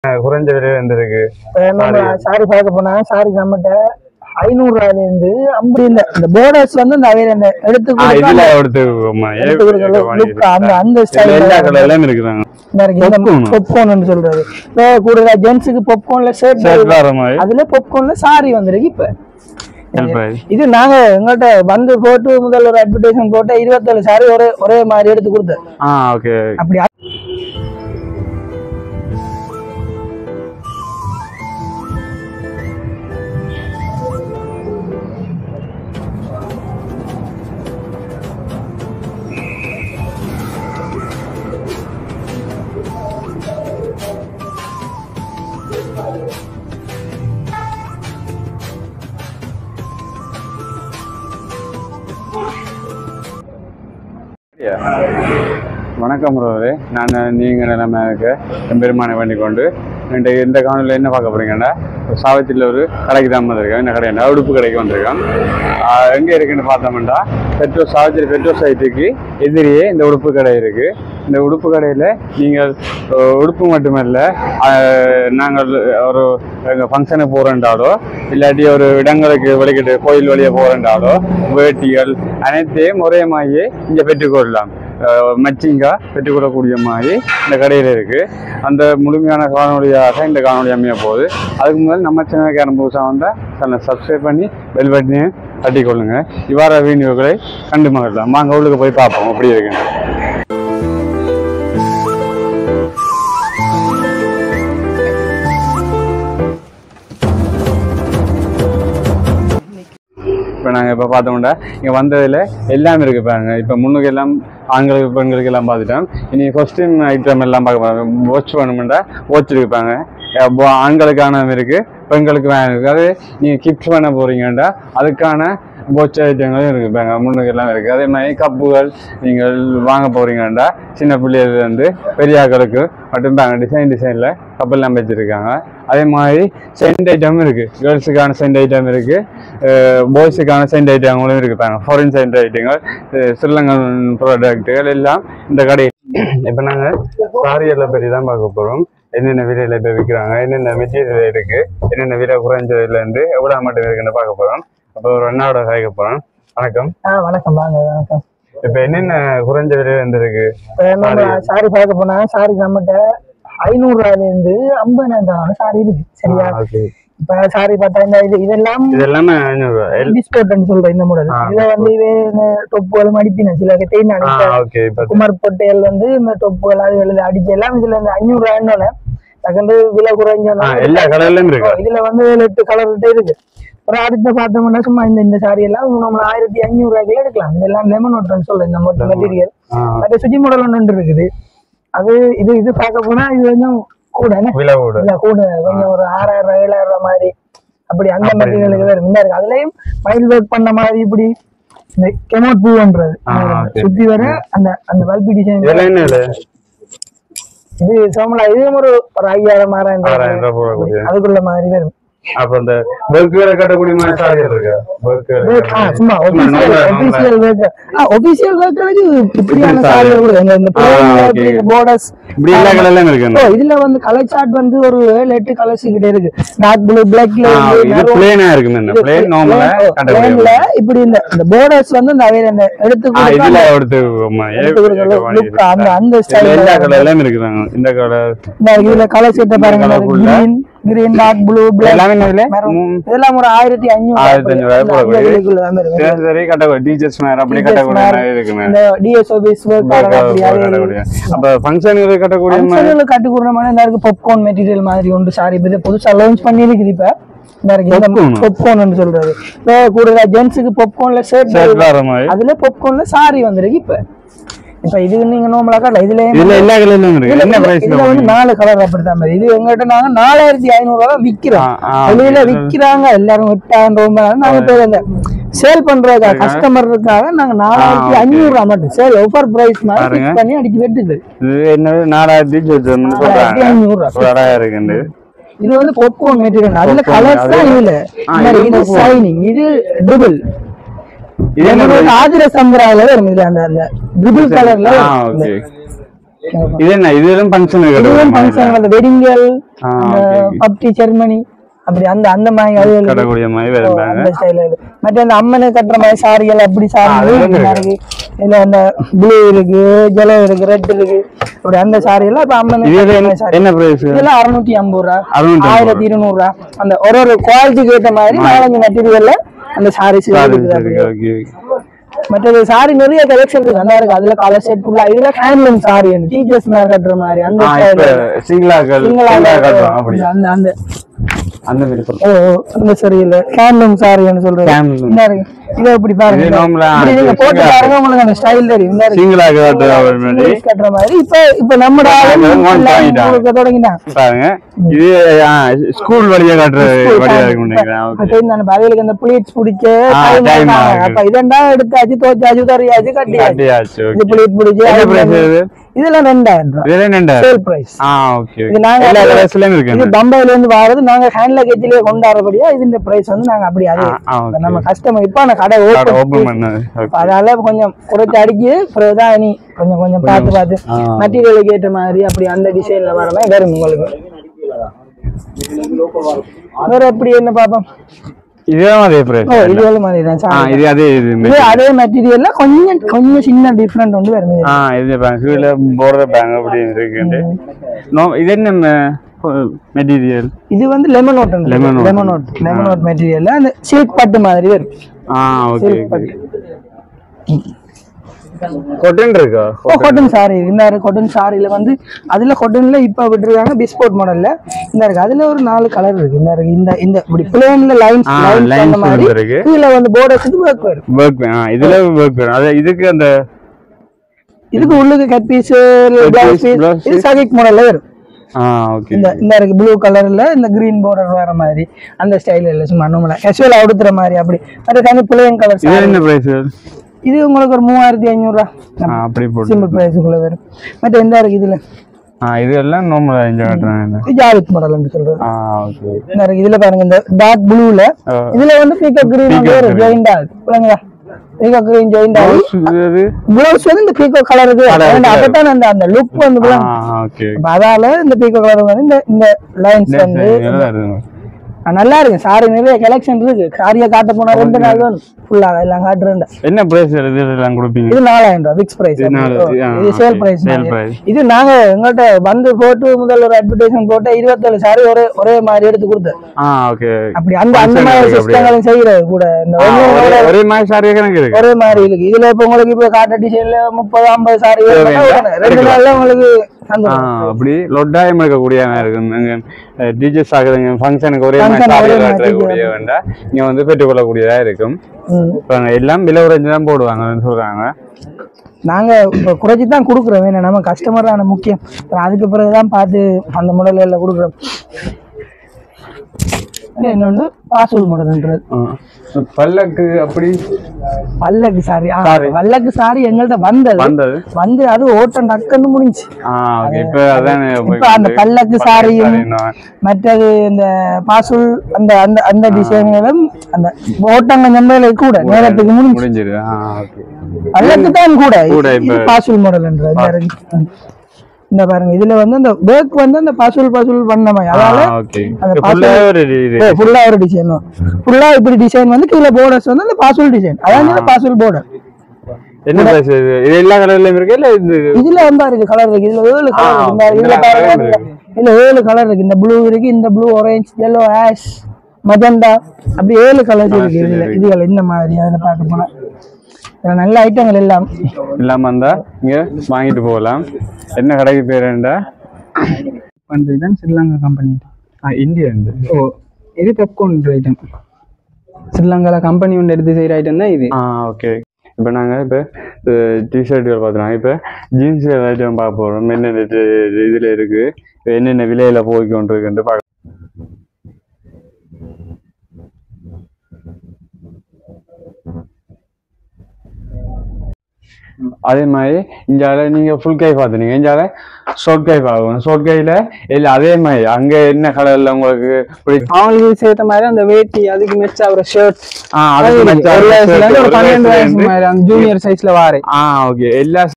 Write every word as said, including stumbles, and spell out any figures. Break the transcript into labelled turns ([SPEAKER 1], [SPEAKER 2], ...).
[SPEAKER 1] குறைஞ்ச விலையில இருந்திருக்கு.
[SPEAKER 2] சாரி பார்க்க போனா சாரி நம்மகிட்ட ஐநூறு ரூபாயில இருந்து ஐம்பது இல்ல இந்த போர்டர்ஸ் வந்து அந்த அந்த எடுத்து பாப்கார்ன் சொல்றது கூடுதலா ஜென்ஸுக்கு பாப்கார்ன்ல ஷர்ட் அதுல பாப்கார்ன்ல சாரி வந்திருக்கு. இப்ப இது நாங்க எங்கள்கிட்ட வந்து போட்டு முதல்ல ஒரு அட்வர்டைஸ்மெண்ட் போட்டு இருபத்தேழு சாரி ஒரே ஒரே மாதிரி எடுத்து கொடுத்தேன். அப்படி
[SPEAKER 1] வணக்கம் ரோவே, நான் நீங்கள் நம்ம பெருமானை பண்ணி கொண்டு இன்றைக்கு இந்த காணொலியில் என்ன பார்க்க போறீங்கன்னா சாவத்தில் ஒரு கடைக்கு தான் வந்திருக்கேன். இந்த கடையில் உடுப்பு கடைக்கு வந்திருக்கேன். எங்கே இருக்குன்னு பார்த்தோம்னா பெட்ரோல் சாவத்தில் பெட்ரோல் சைட்டுக்கு எதிரியே இந்த உடுப்பு கடை இருக்குது. இந்த உடுப்பு கடையில் நீங்கள் உடுப்பு மட்டுமல்ல, நாங்கள் ஒரு எங்கள் ஃபங்க்ஷனுக்கு போகிறேன்றாலோ இல்லாட்டி ஒரு இடங்களுக்கு வெளிக்கிட்டு கோயில் வழியாக போகிறேன்றாலோ வேட்டிகள் அனைத்தையும் ஒரே மாதிரியே இங்கே பெற்றுக்கொள்ளலாம். மச்சிங்கா பெற்றுக்கொள்ளக்கூடிய மாதிரி இந்த கடையில் இருக்குது. அந்த முழுமையான காணொலியாக இந்த காணொலி அமைய போகுது. அதுக்கு முதல் நம்ம சேனலுக்கு யாரும் புதுசாக வந்தால் சேனலை சப்ஸ்கிரைப் பண்ணி பெல் பட்டனையும் தட்டிக்கொள்ளுங்க. இவ்வாறு வீடியோக்களை கண்டு மகிழலாம். வாங்க உள்ளுக்கு போய் பார்ப்போம் அப்படி இருக்குங்க. இப்போ நாங்கள் இப்போ பார்த்தோம்னா இங்கே வந்ததில் எல்லாமே இருக்குது பாருங்க. இப்போ முன்னுக்கு எல்லாம் ஆண்களுக்கு பெண்களுக்கு எல்லாம் பார்த்துட்டோம். இனி காஸ்டியூம் ஐட்டம் எல்லாம் பார்க்க போகிறோம். வாட்ச் வேணுமெண்டா வாட்ச் இருப்பாங்க. ஆண்களுக்கான இருக்குது, பெண்களுக்கு வேணும் இருக்குது. அது நீங்கள் கிஃப்ட் பண்ண போகிறீங்கண்டா அதுக்கான வாட்ச் ஐட்டங்களும் இருக்குது பாருங்க. முன்னுக்கு எல்லாம் இருக்குது. அதே மாதிரி கப்புகள் நீங்கள் வாங்க போகிறீங்கண்டா சின்ன பிள்ளைகள் வந்து பெரியாக்களுக்கு மட்டும் பாருங்க டிசைன் டிசைனில் கப்பெல்லாம் வச்சுருக்காங்க. அதே மாதிரி சென்ட் ஐட்டமும் இருக்குது. கேர்ள்ஸுக்கான சென்ட் ஐட்டம் இருக்குது, பாய்ஸுக்கான சென்ட் ஐட்டங்களும் இருக்குது பாருங்க. ஃபாரின் சென்ட் ஐட்டங்கள், ஸ்ரீலங்கன் ப்ராடக்ட்டுகள் எல்லாம் இந்த கடையில். இப்போ நாங்கள் சாரியெல்லாம் பற்றி தான் பார்க்க போகிறோம். என்னென்ன விலையில் இப்போ விற்கிறாங்க, என்னென்ன மெட்டீரியல் இருக்குது, என்னென்ன விலை குறைஞ்சதுலேருந்து எவ்வளோ மட்டும் இருக்குன்னு பார்க்க போகிறோம். அப்போ ஒரு அண்ணாவோட கேட்க போகிறோம். வணக்கம்.
[SPEAKER 2] வணக்கம் வாங்க. வணக்கம்.
[SPEAKER 1] இப்போ என்னென்ன குறைஞ்ச விலையில இருந்திருக்கு?
[SPEAKER 2] சாரி பார்க்க போனா சாரி நம்மகிட்ட ஐநூறு ரூபாயில இருந்து ஐம்பதாயிரம் சாரி இருக்கு. சரியா? இப்ப சாரி பார்த்தா இந்த இது இதெல்லாம்
[SPEAKER 1] இதெல்லாமே ஐநூறு ரூபாய்
[SPEAKER 2] டிஸ்கவுண்ட் சொல்றேன். இந்த மாடல் இதுல வந்து டொப்புகளும் அடிப்பின சில தேய்னா குமார் பொட்டையல் வந்து இந்த டொப்புகள் அது எழுதி அடிச்சு எல்லாம் இதுல இந்த ஐநூறு ரூபாய்னோட தகுந்து விலை குறைஞ்ச
[SPEAKER 1] எல்லா கலர்லயும் இருக்கு.
[SPEAKER 2] இதுல வந்து எட்டு கலர் இருக்கு. அப்புறம் அடுத்த பார்த்தோம்னா சும்மா இந்த இந்த சாரி எல்லாம் நம்ம ஆயிரத்தி ஐநூறு ரூபாய்க்குள்ள எடுக்கலாம். இதெல்லாம் லெமன் ஒட்டுன்னு சொல்றேன். இந்த மொத்த மெட்டீரியல் அது சுஜி மாடல் ஒன்று இருக்குது. அது இது இது பார்க்க போனா இது கொஞ்சம் கூட இல்ல கூட கொஞ்சம் ஒரு ஆறாயிரம் ரூபாய் ஏழாயிரம் ரூபாய் மாதிரி அப்படி அந்த மெட்டீரியலுக்கு வேற முன்ன இருக்கு. அதுலயும் மயில் ஒர்க் பண்ண மாதிரி இப்படி இந்த கெமோட் பூன்றது சுத்தி வர அந்த அந்த பல்பி டிசைன் இது சோமலா இது ஒரு ஒரு ஐயாயிரம் ஆறாயிரம் அதுக்குள்ள மாதிரி வரும்.
[SPEAKER 1] அப்ப அந்த பர்கர் கட்டக்கூடிய மாதிரி சாரிகள் இருக்கு. பர்கர்
[SPEAKER 2] சும்மா ஆபீஷியல் வர்க் ஆ ஆபீஷியல் வர்க்களுக்கு இப்படியான சாரிகள் கூட இந்த பார்டர்ஸ்
[SPEAKER 1] இப்படி எல்லா கலர்லயும் இருக்கு.
[SPEAKER 2] இதுல வந்து கலர் சார்ட் வந்து ஒரு ஏழு எட்டு கலர்ஸ் கிட்ட இருக்கு. டார்க் ப்ளூ, பிளாக்ல
[SPEAKER 1] இது ப்ளைனா இருக்கு. என்ன ப்ளைன் நார்மலா
[SPEAKER 2] கட்டக்கூடிய இப்படி இந்த இந்த பார்டர்ஸ் வந்து நிறைய அந்த எடுத்து கொடுத்தா
[SPEAKER 1] இதுல எடுத்து
[SPEAKER 2] லுக் அந்த அந்த ஸ்டைல்
[SPEAKER 1] எல்லா கலர்லயும் இருக்குறாங்க. இந்த கலர்
[SPEAKER 2] இதுல கலர் செட் பாருங்க. Green green dark blue black எல்லாமே இதெல்லாம் ஒரு ஆயிரத்தி ஐநூறு
[SPEAKER 1] ஆயிரத்தி ஐநூறு ரூபாய் சரி கட்டக்கூடிய டீச்சர்ஸ் மேல அப்படி கட்டக்கூடிய இருக்கு.
[SPEAKER 2] இந்த டிஎஸ் ஆபீஸ் வர்க்
[SPEAKER 1] கட்டக்கூடிய அப்ப ஃபங்க்ஷனுக்கு கட்டக்கூடிய
[SPEAKER 2] ஃபங்க்ஷனுக்கு கட்டக்கூடிய மாதிரி இந்த இருக்கு. பாப்கார்ன் மெட்டீரியல் மாதிரி ஒன்று சாரி இது புதுசா லான்ச் பண்ணி இருக்குது. இப்ப இந்த இருக்கு பாப்கார்ன் சொல்றது. இப்போ கூடுதலா ஜென்ஸுக்கு பாப்கார்ன்ல ஷர்ட் அதுல பாப்கார்ன்ல சாரி வந்திருக்கு. இப்ப இப்ப இது நீங்க நார்மலா காட்டல. இதுல
[SPEAKER 1] இதுல எல்லா கலர்லயும் இருக்கு. என்ன பிரைஸ்?
[SPEAKER 2] இதுல வந்து நாலு கலர் அப்படிதான் மாதிரி. இது எங்கிட்ட நாங்க நாலாயிரத்தி ஐநூறு ரூபாய் விக்கிறோம். வெளியில விக்கிறாங்க எல்லாரும் எட்டாயிரம் ரூபாய். நாங்க போய் அந்த சேல் பண்றதுக்காக கஸ்டமருக்காக நாங்க நாலாயிரத்தி ஐநூறு ரூபாய் மட்டும் சேல் ஆஃபர் பிரைஸ் மாதிரி ஃபிக்ஸ் பண்ணி அடிச்சு வெட்டுது.
[SPEAKER 1] இது என்ன நாலாயிரத்தி ஐநூறு ரூபாய் இருக்கு.
[SPEAKER 2] இது வந்து பாப்கார்ன் மெட்டீரியல். அதுல கலர்ஸ் தான் இல்ல. இது ஷைனிங், இது டபுள் ஆதிர சம்பரால அந்த அந்த டபுள் கலர்ல
[SPEAKER 1] இது என்ன இதுவும் ஃபங்க்ஷன்
[SPEAKER 2] இதுவும் ஃபங்க்ஷன் அந்த வெட்டிங்கல் பப்டி செரிமனி அப்படி அந்த அந்த மாதிரி அது
[SPEAKER 1] கடக்கூடிய மாதிரி வருவாங்க
[SPEAKER 2] அந்த ஸ்டைல்ல மற்ற அந்த அம்மனை கட்டுற மாதிரி சாரிகள் அப்படி சாரி இருக்கு இல்ல அந்த ப்ளூ இருக்கு ஜெலோ இருக்கு ரெட் இருக்கு அப்படி அந்த சாரி எல்லாம் இப்ப அம்மன்
[SPEAKER 1] என்ன பிரைஸ்
[SPEAKER 2] இதெல்லாம் அறுநூத்தி ஐம்பது ரூபா ஆயிரத்தி இருநூறு ரூபா அந்த ஒரு ஒரு குவாலிட்டிக்கு ஏற்ற மாதிரி நாலஞ்சு மெட்டீரியல்ல அந்த சாரீஸ் இருக்குது மற்றது சாரி நிறைய கலெக்ஷன் இருக்கு அந்த இருக்கு அதுல கலர் செட் ஃபுல்லா இதுல ஹேண்ட்லூம் சாரி டீச்சர்ஸ் மேல கட்டுற மாதிரி அந்த
[SPEAKER 1] சிங்களாக்கள்
[SPEAKER 2] அந்த அந்த
[SPEAKER 1] அந்த மாதிரி
[SPEAKER 2] ஓ அந்த சரியில்லை ஹேண்ட்லூம் சாரின்னு சொல்றேன் இத இப்படி பாருங்க நீங்க போட்டு பாருங்க உங்களுக்கு அந்த ஸ்டைல் தெரியும் இந்த சிங்களாக கட்டுற மாதிரி இப்ப இப்ப நம்ம ஆளு தொடங்கினா
[SPEAKER 1] பாருங்க இது ஸ்கூல் வழியா கட்டுற வழியா இருக்கு நினைக்கிறேன்
[SPEAKER 2] ஓகே நான் பாதியில அந்த ப்ளீட்ஸ் பிடிச்ச அப்ப இதெண்டா எடுத்தாச்சு தோச்சாச்சு தரியாச்சு கட்டியாச்சு இது ப்ளீட் பிடிச்சு இதெல்லாம் ரெண்டாயிரம் ரூபாய் சேல் பிரைஸ் ஆ ஓகே இது நாங்க எல்லா கலர்ஸ்லயும் இருக்கு இது பம்பாயில இருந்து வரது நாங்க ஹேண்ட் லக்கேஜ்லயே கொண்டாடுறபடியா இதுஇந்த பிரைஸ் வந்து நாங்க அப்படி அதே நம்ம கஸ்டமர் இப்ப நான் கடை ஓபன் பண்ணது அதனால கொஞ்சம் குறைச்சு அடிக்கி அப்புறம்தான் நீ கொஞ்சம் கொஞ்சம் பார்த்து பார்த்து மெட்டீரியலுக்கு ஏற்ற மாதிரி அப்படி அந்த டிசைன்ல வர மாதிரி வரும் உங்களுக்கு வேற எப்படி என்ன பாப்போம்
[SPEAKER 1] இதெல்லாம் அதே பிரைஸ்
[SPEAKER 2] ஓ இதெல்லாம் மாதிரி தான்
[SPEAKER 1] ஆ இது அதே இது
[SPEAKER 2] இது அதே மெட்டீரியல்ல கொஞ்சம் கொஞ்சம் சின்ன டிஃபரண்ட் வந்து வருது
[SPEAKER 1] ஆ இது பாருங்க போர்டர் பேங்க் அப்படி இருக்கு நோ இது என்ன மெட்டீரியல்
[SPEAKER 2] இது வந்து lemon note lemon note lemon note மெட்டீரியல்ல அந்த சில்க் பட்டு மாதிரி வரும்
[SPEAKER 1] ஆ ஓகே காட்டன் இருக்கா
[SPEAKER 2] ஓ காட்டன் சாரி இந்த காட்டன் சாரில வந்து அதுல காட்டன்ல இப்ப விட்டுருக்காங்க பிஸ்போர்ட் மாடல்ல இந்த இருக்கு அதுல ஒரு நாலு கலர் இருக்கு இந்த இருக்கு இந்த இந்த இப்படி பிளேன்ல லைன்ஸ் லைன்ஸ் அந்த மாதிரி இதுல வந்து border இது வர்க் வரும்
[SPEAKER 1] வர்க் ஆ இதுல வர்க் வரும் அது இதுக்கு அந்த
[SPEAKER 2] இதுக்கு உள்ளுக்கு கட் பீஸ் ப்ளவுஸ் பீஸ் இது சகிக் மாடல்ல வரும்
[SPEAKER 1] ஆ ஓகே
[SPEAKER 2] இந்த இந்த இருக்கு ப்ளூ கலர்ல இந்த கிரீன் border வர மாதிரி அந்த ஸ்டைல்ல இல்ல சும்மா நார்மலா கேஷுவலா உடுத்துற மாதிரி அப்படி அது தனி பிளேன் கலர்
[SPEAKER 1] இது என்ன பிரைஸ்
[SPEAKER 2] இது உங்களுக்கு ஒரு மூவாயிரத்தி ஐநூறு ரூபா
[SPEAKER 1] அப்படி போட்டு
[SPEAKER 2] சிம்பிள் பிரைஸ்க்குள்ள வரும் மற்ற எந்த இருக்கு இதுல
[SPEAKER 1] ஆ இது எல்லாம் நார்மலா என்ஜாய் பண்றாங்க
[SPEAKER 2] இது ஜாலித் மாடல்னு சொல்றேன்
[SPEAKER 1] ஆ ஓகே
[SPEAKER 2] இந்த இருக்கு இதுல பாருங்க இந்த டார்க் ப்ளூல இதுல வந்து பீகாக் கிரீன் வந்து ஜாயின்ட் ஆகுது புரியுங்களா பீகாக் கிரீன் ஜாயின்ட் ஆகுது ப்ளவுஸ் வந்து இந்த பீகாக் கலர் இருக்கு அததான் அந்த அந்த லுக் வந்து
[SPEAKER 1] ஓகே
[SPEAKER 2] அதால இந்த பீகாக் கலர் வந்து இந்த இந்த லைன்ஸ் வந்து நல்லா இருக்கு சாரி நிறைய கலெக்ஷன் இருக்கு சாரியா காட்ட போனா ரெண்டு நாள் தான் ஃபுல்லா எல்லாம் காட்டுறேன்
[SPEAKER 1] என்ன பிரைஸ் இதெல்லாம் கொடுப்பீங்க
[SPEAKER 2] இது நாலாயிரம் ரூபாய் ஃபிக்ஸ் பிரைஸ் இது சேல் பிரைஸ் இது நாங்க எங்கள்கிட்ட வந்து போட்டு முதல்ல ஒரு அட்வர்டைஸ்மென்ட் போட்டு இருபத்தேழு சாரி ஒரே ஒரே மாதிரி எடுத்து கொடுத்தேன்
[SPEAKER 1] ஆ ஓகே
[SPEAKER 2] அப்படி அந்த அந்த மாதிரி சிஸ்டங்களும் செய்யறது கூட இந்த
[SPEAKER 1] ஒரே மாதிரி சாரி கணக்கு இருக்கு
[SPEAKER 2] ஒரே மாதிரி இருக்கு இதுல இப்ப உங்களுக்கு இப்ப காட்ட டிசைன்ல முப்பது ஐம்பது சாரி ரெண்டு நாள்ல உங்களுக்கு
[SPEAKER 1] அப்படி லொட்டாயம் இருக்கக்கூடிய இருக்கு டிஜெஸ் ஆகுதுங்க ஃபங்க்ஷனுக்கு ஒரே மாதிரி காட்டக்கூடிய வேண்டாம் நீங்க வந்து பெற்றுக்கொள்ளக்கூடியதா இருக்கும் எல்லாம் விலை குறைஞ்சு தான் போடுவாங்கன்னு சொல்றாங்க
[SPEAKER 2] நாங்க இப்ப குறைச்சிதான் கொடுக்குறோம் வேணும் நம்ம கஸ்டமர் தான முக்கியம் அதுக்கு பிறகுதான் பார்த்து அந்த மாடல்ல கொடுக்குறோம் இன்னொன்று பாசூல் மாடல்ன்றது
[SPEAKER 1] பல்லக்கு அப்படி
[SPEAKER 2] பல்லக்கு சாரி பல்லக்கு சாரி எங்கள்கிட்ட வந்தது வந்து அது ஓட்டம் டக்குன்னு முடிஞ்சு இப்ப அந்த பல்லக்கு சாரியும் மற்றது இந்த பாசூல் அந்த அந்த அந்த டிசைன்களும் அந்த ஓட்டம் கொஞ்சம் கூட நேரத்துக்கு முடிஞ்சு பல்லக்கு தான் கூட பாசூல் மாடல்ன்றது இந்த பாருங்க இதுல வந்து அந்த பேக் வந்து அந்த பாசூல் பாசூல் பண்ண மாதிரி அதால ஃபுல்லா ஒரு டிசைன் ஃபுல்லா இப்படி டிசைன் வந்து கீழே போர்டர்ஸ் வந்து அந்த பாசூல் டிசைன் அதான் பாசூல் போர்டர்
[SPEAKER 1] என்ன பிரைஸ் இது இது எல்லா கலர்லயும் இருக்கு இல்ல இது
[SPEAKER 2] இதுல வந்தா இருக்கு கலர் இருக்கு இதுல ஏழு கலர் இருக்கு இதுல பாருங்க இதுல ஏழு கலர் இருக்கு இந்த ப்ளூ இருக்கு இந்த blue orange yellow ash magenta அப்படி ஏழு கலர்ஸ் இருக்கு இதுல இதுல இந்த மாதிரி அதுல பார்க்க போனா நல்ல ஐட்டங்கள் எல்லாம்
[SPEAKER 1] இல்லாம இருந்தா இங்க வாங்கிட்டு போகலாம் என்ன கடைக்கு பேருண்டா
[SPEAKER 2] பண்றதுதான் ஸ்ரீலங்கா கம்பெனி
[SPEAKER 1] இந்தியா
[SPEAKER 2] ஓ இது பெப்கார்ன் ஐட்டம் ஸ்ரீலங்கால கம்பெனி ஒன்று எடுத்து செய்யற ஐட்டம் தான் இது
[SPEAKER 1] ஆ ஓகே இப்போ நாங்கள் இப்போ டிஷர்ட்டுகள் பார்த்துருவோம் இப்போ ஜீன்ஸ் ஐட்டம் பார்க்க போகிறோம் என்னென்ன இதில் இருக்குது என்னென்ன விலையில் போய் கொண்டு இருக்குன்ட்டு பார்க்க அதே மாதிரி இந்தியாவில நீங்க ஃபுல் கை பார்த்துனீங்க இந்தியாவில ஷார்ட் கை பார்க்கணும் ஷார்ட் கையில இல்ல அதே மாதிரி அங்க என்ன கலர்ல உங்களுக்கு
[SPEAKER 2] அவங்களுக்கு சேர்த்த மாதிரி அந்த வேட்டி அதுக்கு மெச்சா ஒரு ஷர்ட்
[SPEAKER 1] ஆஹ் அதுக்கு
[SPEAKER 2] பன்னெண்டு வயசு மாதிரி அந்த ஜூனியர் சைஸ்ல வாரேன்
[SPEAKER 1] ஆஹ் ஓகே எல்லா